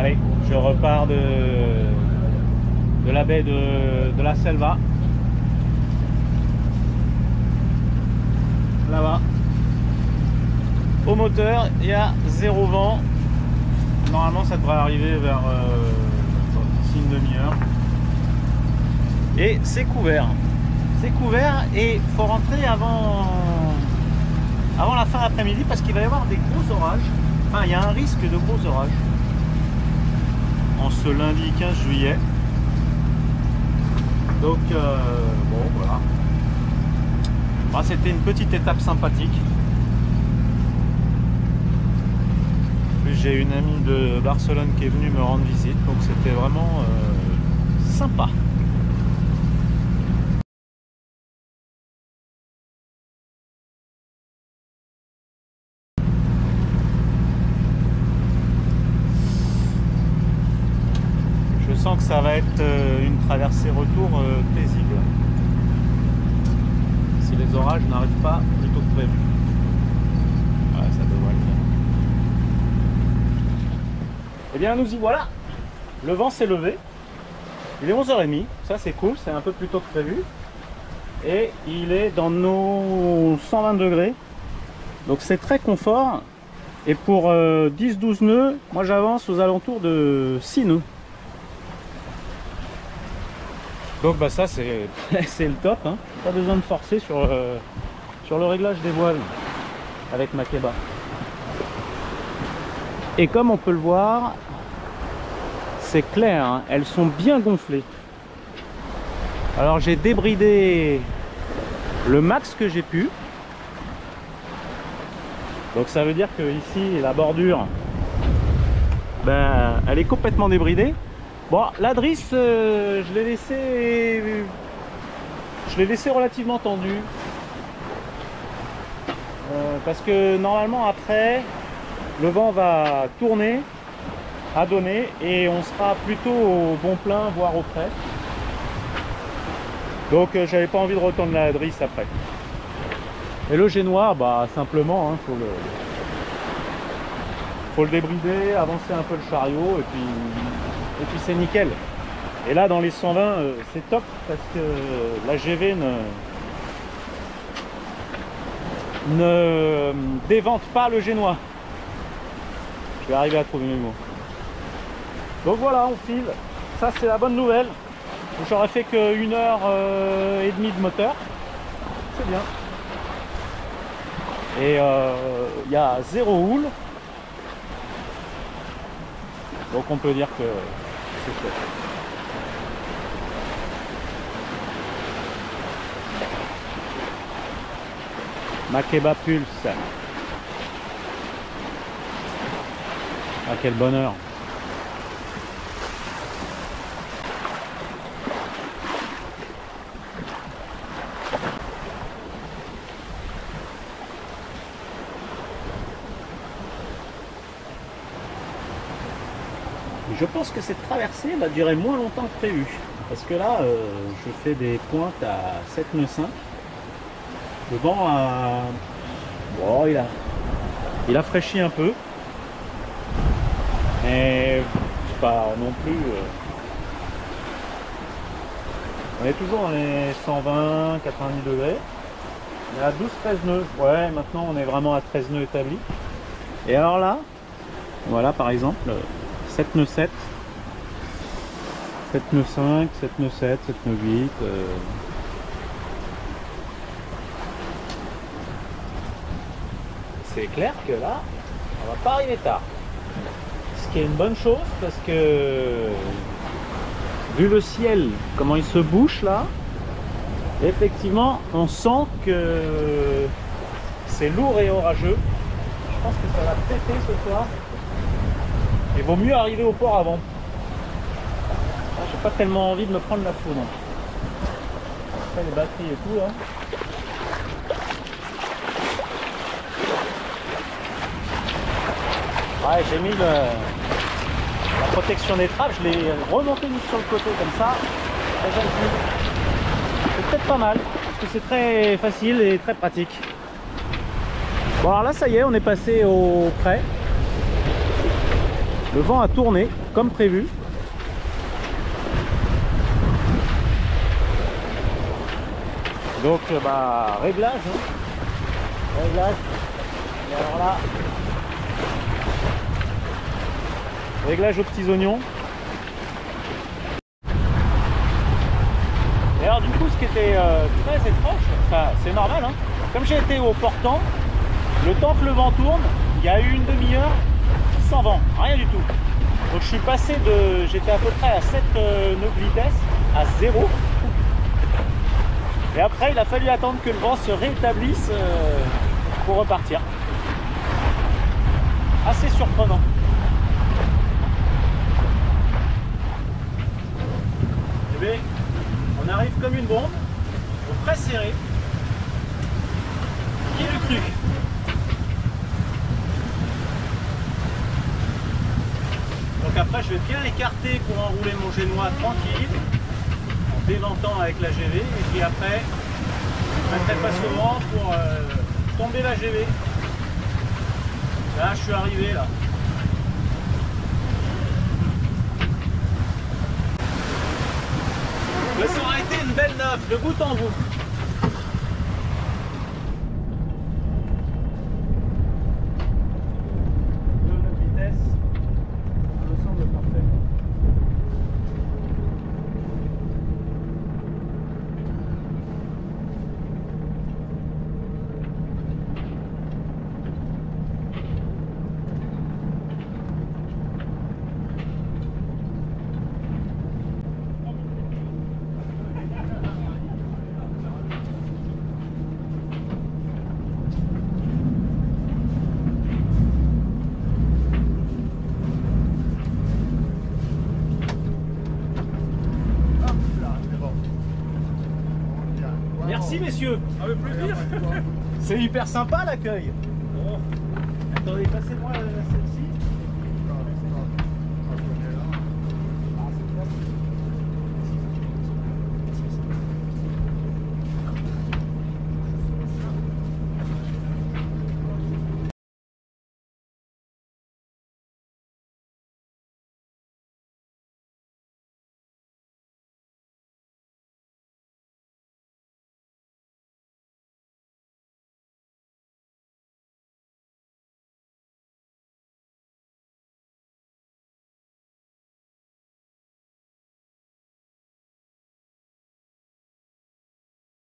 pareil, je repars de la baie de la Selva. Là-bas. Au moteur, il y a 0 vent. Normalement, ça devrait arriver vers d'ici une demi-heure. Et c'est couvert. C'est couvert et il faut rentrer avant la fin d'après-midi parce qu'il va y avoir des gros orages. Enfin, il y a un risque de gros orages en ce lundi 15 juillet. Donc, bon, voilà. Bah, c'était une petite étape sympathique. En plus, j'ai une amie de Barcelone qui est venue me rendre visite, donc c'était vraiment sympa. Je sens que ça va être une traversée retour paisible. Si les orages n'arrivent pas plus tôt que prévu. Ouais, ça devrait le faire. Eh bien, nous y voilà. Le vent s'est levé. Il est 11h30. Ça, c'est cool. C'est un peu plus tôt que prévu. Et il est dans nos 120 degrés. Donc, c'est très confort. Et pour 10-12 nœuds, moi, j'avance aux alentours de 6 nœuds. Donc bah ça c'est le top, hein. Pas besoin de forcer sur le réglage des voiles avec Makeba. Et comme on peut le voir, c'est clair, hein, elles sont bien gonflées. Alors j'ai débridé le max que j'ai pu. Donc ça veut dire que ici la bordure, ben, elle est complètement débridée. Bon, la drisse, je l'ai laissé relativement tendu. Parce que normalement après, le vent va tourner, à donner, et on sera plutôt au bon plein, voire au près. Donc j'avais pas envie de retendre la drisse après. Et le génois, bah simplement, hein, faut le débrider, avancer un peu le chariot, et puis c'est nickel. Et là dans les 120 c'est top parce que la GV ne dévente pas le génois. Je vais arriver à trouver mes mots. Donc voilà, on file. Ça c'est la bonne nouvelle. J'aurais fait que 1h30 de moteur. C'est bien. Et il y a 0 houle. Donc on peut dire que c'est chouette. Makeba Pulse. Ah quel bonheur. Je pense que cette traversée va durer moins longtemps que prévu. Parce que là, je fais des pointes à 7 nœuds 5. Le vent a... Bon, il a fraîchi un peu. Mais c'est pas non plus... On est toujours dans les 120, 90 degrés. On est à 12-13 nœuds. Ouais, maintenant on est vraiment à 13 nœuds établis. Et alors là, voilà par exemple... 7 nœuds 7, 7 nœuds 5, 7 nœuds 7, 7 nœuds 8. C'est clair que là, on va pas arriver tard. Ce qui est une bonne chose parce que vu le ciel, comment il se bouche là, effectivement, on sent que c'est lourd et orageux. Je pense que ça va péter ce soir. Il vaut mieux arriver au port avant. J'ai pas tellement envie de me prendre la foudre. Après les batteries et tout hein. Ouais, j'ai mis la protection des trappes, je l'ai remonté sur le côté comme ça. C'est peut-être pas mal, parce que c'est très facile et très pratique. Bon alors là ça y est, on est passé au près. Le vent a tourné comme prévu. Donc bah réglage, hein. Réglage. Et alors là, réglage aux petits oignons. Et alors du coup, ce qui était très étrange, enfin c'est normal, hein, comme j'ai été au portant, le temps que le vent tourne, il y a eu une demi-heure sans vent, rien du tout. Donc je suis passé de, j'étais à peu près à 7 nœuds de vitesse à 0. Et après, il a fallu attendre que le vent se rétablisse pour repartir. Assez surprenant. Eh bien, on arrive comme une bombe, au frais serré. Qui l'eût cru? Donc après, je vais bien écarter pour enrouler mon génois tranquille, en déventant avec la GV, et puis après, je mettrai face au vent pour tomber la GV. Là, je suis arrivé là. Mais ça aura été une belle neuf, de bout en bout. Merci messieurs. Avec plaisir. C'est hyper sympa l'accueil. Bon. Attendez, passez-moi celle-ci.